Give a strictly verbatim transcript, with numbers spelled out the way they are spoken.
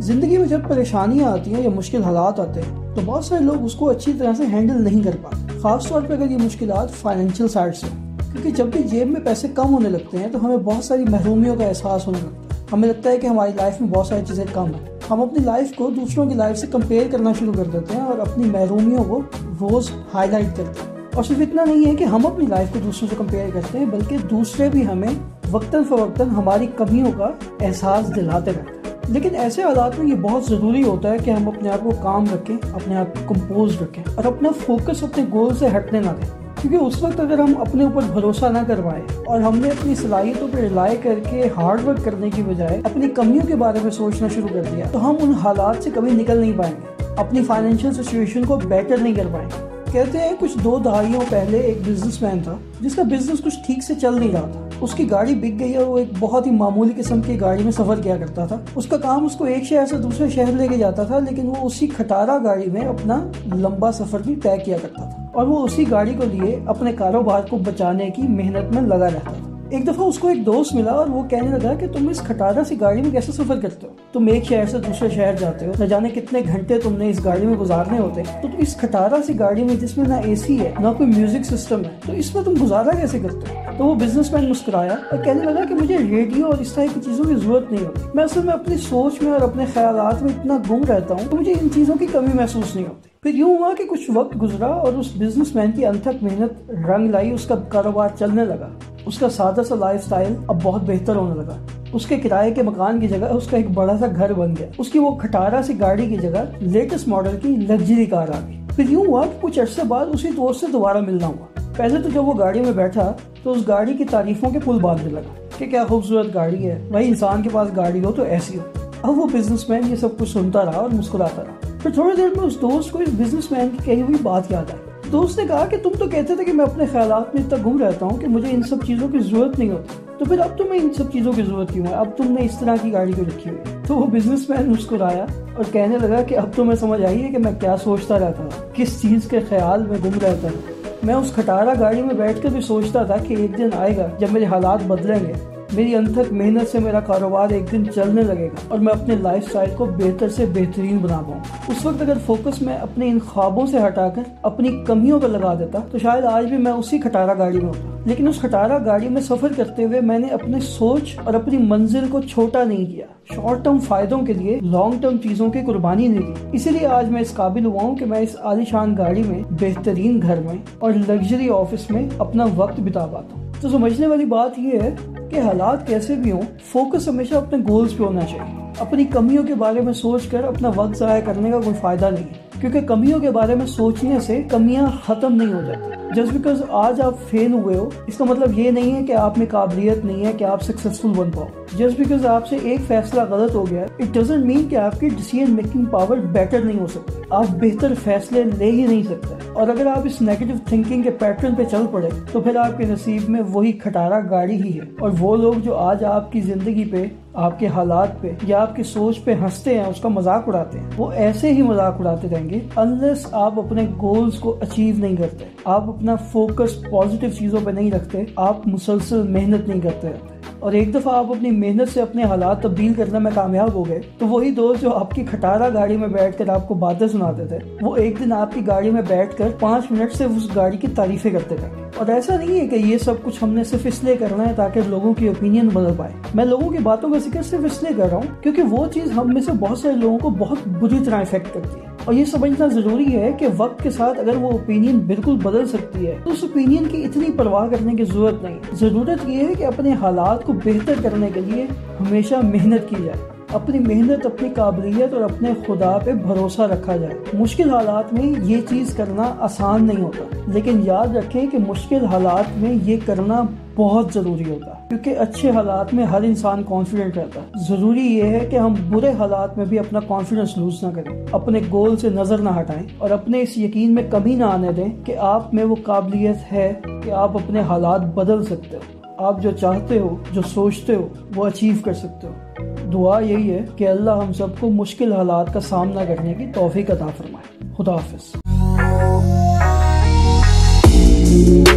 जिंदगी में जब परेशानियां आती हैं या मुश्किल हालात आते हैं तो बहुत सारे लोग उसको अच्छी तरह से हैंडल नहीं कर पाते, खासतौर पर अगर ये मुश्किलात फाइनेंशियल साइड से, क्योंकि जब भी जेब में पैसे कम होने लगते हैं तो हमें बहुत सारी महरूमियों का एहसास होने लगता है। हमें लगता है कि हमारी लाइफ में बहुत सारी चीज़ें कम हैं। हम अपनी लाइफ को दूसरों की लाइफ से कंपेयर करना शुरू कर देते हैं और अपनी महरूमियों को रोज़ हाईलाइट करते हैं। और सिर्फ इतना नहीं है कि हम अपनी लाइफ को दूसरों से कंपेयर करते हैं, बल्कि दूसरे भी हमें वक्तन फ़वक्तन हमारी कमियों का एहसास दिलाते रहते हैं। लेकिन ऐसे हालात में ये बहुत ज़रूरी होता है कि हम अपने आप को काम रखें, अपने आप को कंपोज रखें और अपना फोकस अपने गोल से हटने ना दें। क्योंकि उस वक्त अगर हम अपने ऊपर भरोसा ना करवाएं और हमने अपनी सलाहियतों पर रिलाई करके हार्ड वर्क करने की बजाय अपनी कमियों के बारे में सोचना शुरू कर दिया तो हम उन हालात से कभी निकल नहीं पाएंगे, अपनी फाइनेंशियल सिचुएशन को बेटर नहीं कर पाएंगे। कहते हैं कुछ दो दहाइयों पहले एक बिजनेसमैन था जिसका बिजनेस कुछ ठीक से चल नहीं रहा था। उसकी गाड़ी बिक गई और वो एक बहुत ही मामूली किस्म की गाड़ी में सफर किया करता था। उसका काम उसको एक शहर से दूसरे शहर लेके जाता था, लेकिन वो उसी खटारा गाड़ी में अपना लंबा सफर भी तय किया करता था और वो उसी गाड़ी को लिए अपने कारोबार को बचाने की मेहनत में लगा रहता था। एक दफा उसको एक दोस्त मिला और वो कहने लगा कि तुम इस खटारा सी गाड़ी में कैसे सफर करते हो? तुम एक शहर से दूसरे शहर जाते हो, न जाने कितने घंटे तुमने इस गाड़ी में गुजारने होते हैं, तो तुम इस खटारा सी गाड़ी में जिसमें ना एसी है ना कोई म्यूजिक सिस्टम है, तो इसमें तुम गुजारा कैसे करते हो? तो वो बिजनेसमैन मुस्कुराया और कहने लगा कि मुझे रेडियो और इस तरह की चीजों की जरूरत नहीं होती। मैं असल में अपनी सोच में और अपने ख्यालात में इतना गुम रहता हूँ तो मुझे इन चीजों की कमी महसूस नहीं होती। फिर यूं हुआ कि कुछ वक्त गुजरा और उस बिजनेसमैन की अनथक मेहनत रंग लाई, उसका कारोबार चलने लगा। उसका सादा सा लाइफस्टाइल अब बहुत बेहतर होने लगा। उसके किराए के मकान की जगह उसका एक बड़ा सा घर बन गया। उसकी वो खटारा सी गाड़ी की जगह लेटेस्ट मॉडल की लग्जरी कार आ गई। फिर यूं हुआ कि कुछ अरसे बाद उसी दोस्त से दोबारा मिलना हुआ। पहले तो जब वो गाड़ी में बैठा तो उस गाड़ी की तारीफों के पुल बांधने लगा कि क्या खूबसूरत गाड़ी है, भाई इंसान के पास गाड़ी हो तो ऐसी हो। अब वो बिजनेसमैन ये सब कुछ सुनता रहा और मुस्कुराता रहा। फिर थोड़ी देर में उस दोस्त को इस बिजनेसमैन की कही हुई बात याद आई। दोस्त ने कहा कि तुम तो कहते थे कि मैं अपने ख्यालात में इतना गुम रहता हूँ कि मुझे इन सब चीज़ों की जरूरत नहीं होती, तो फिर अब तुम्हें इन सब चीज़ों की जरूरत क्यों है? अब तुमने इस तरह की गाड़ी क्यों रखी हुई है? तो वो बिजनेसमैन मुस्कुराया और कहने लगा कि अब तो मैं समझ आई है कि मैं क्या सोचता रहता था, किस चीज़ के ख्याल में गुम रहता था। मैं उस खटारा गाड़ी में बैठ कर भी सोचता था कि एक दिन आएगा जब मेरे हालात बदलेंगे, मेरी अनथक मेहनत से मेरा कारोबार एक दिन चलने लगेगा और मैं अपने लाइफस्टाइल को बेहतर से बेहतरीन बना पाऊँ। उस वक्त अगर फोकस मैं अपने इन ख्वाबों से हटाकर अपनी कमियों पर लगा देता तो शायद आज भी मैं उसी खटारा गाड़ी में होता। लेकिन उस खटारा गाड़ी में सफर करते हुए मैंने अपने सोच और अपनी मंजिल को छोटा नहीं किया। शॉर्ट टर्म फायदों के लिए लॉन्ग टर्म चीजों की कुर्बानी नहीं दी। इसीलिए आज मैं इस काबिल हुआ हूँ कि मैं इस आलीशान गाड़ी में, बेहतरीन घर में और लग्जरी ऑफिस में अपना वक्त बिता पाता हूँ। तो समझने वाली बात यह है कि हालात कैसे भी हों, फोकस हमेशा अपने गोल्स पे होना चाहिए। अपनी कमियों के बारे में सोचकर अपना वक्त ज़ाया करने का कोई फायदा नहीं है, क्योंकि कमियों के बारे में सोचने से कमियां खत्म नहीं हो जाती। जस्ट बिकॉज आज आप फेल हुए हो इसका मतलब ये नहीं है कि आप में काबिलियत नहीं है कि आप सक्सेसफुल बन पाओ। जस्ट बिकॉज आपसे एक फैसला गलत हो गया, इट डजंट मीन कि आपकी डिसीजन मेकिंग पावर बेटर नहीं हो सकती। आप बेहतर फैसले ले ही नहीं सकते। और अगर आप इस नेगेटिव थिंकिंग के पैटर्न पे चल पड़े तो फिर आपके नसीब में वही खटारा गाड़ी ही है। और वो लोग जो आज आपकी जिंदगी पे, आपके हालात पे या आपकी सोच पे हंसते हैं, उसका मजाक उड़ाते हैं, वो ऐसे ही मजाक उड़ाते रहेंगे अनलेस आप अपने गोल्स को अचीव नहीं करते, आप अपना फोकस पॉजिटिव चीजों पे नहीं रखते, आप मुसलसल मेहनत नहीं करते रहते। और एक दफा आप अपनी मेहनत से अपने हालात तब्दील करने में कामयाब हो गए तो वही दोस्त जो आपकी खटारा गाड़ी में बैठकर आपको बातें सुनाते थे, वो एक दिन आपकी गाड़ी में बैठकर पाँच मिनट से उस गाड़ी की तारीफें करते रहेंगे। और ऐसा नहीं है कि ये सब कुछ हमने सिर्फ इसलिए करना है ताकि लोगों की ओपिनियन बदल पाए। मैं लोगों की बातों का जिक्र सिर्फ इसलिए कर रहा हूँ क्योंकि वो चीज हम में से बहुत सारे लोगों को बहुत बुरी तरह इफेक्ट करती है। और ये समझना जरूरी है कि वक्त के साथ अगर वो ओपिनियन बिल्कुल बदल सकती है तो उस ओपिनियन की इतनी परवाह करने की जरूरत नहीं। जरूरत ये है कि अपने हालात को बेहतर करने के लिए हमेशा मेहनत की जाए, अपनी मेहनत, अपनी काबिलियत और अपने खुदा पे भरोसा रखा जाए। मुश्किल हालात में ये चीज करना आसान नहीं होता, लेकिन याद रखें कि मुश्किल हालात में ये करना बहुत जरूरी होता है, क्योंकि अच्छे हालात में हर इंसान कॉन्फिडेंट रहता है। जरूरी ये है कि हम बुरे हालात में भी अपना कॉन्फिडेंस लूज ना करें, अपने गोल से नजर ना हटाएं और अपने इस यकीन में कमी ना आने दें कि आप में वो काबिलियत है कि आप अपने हालात बदल सकते हो। आप जो चाहते हो, जो सोचते हो, वो अचीव कर सकते हो। दुआ यही है कि अल्लाह हम सबको मुश्किल हालात का सामना करने की तौफीक अता फरमाए। खुदा हाफिज।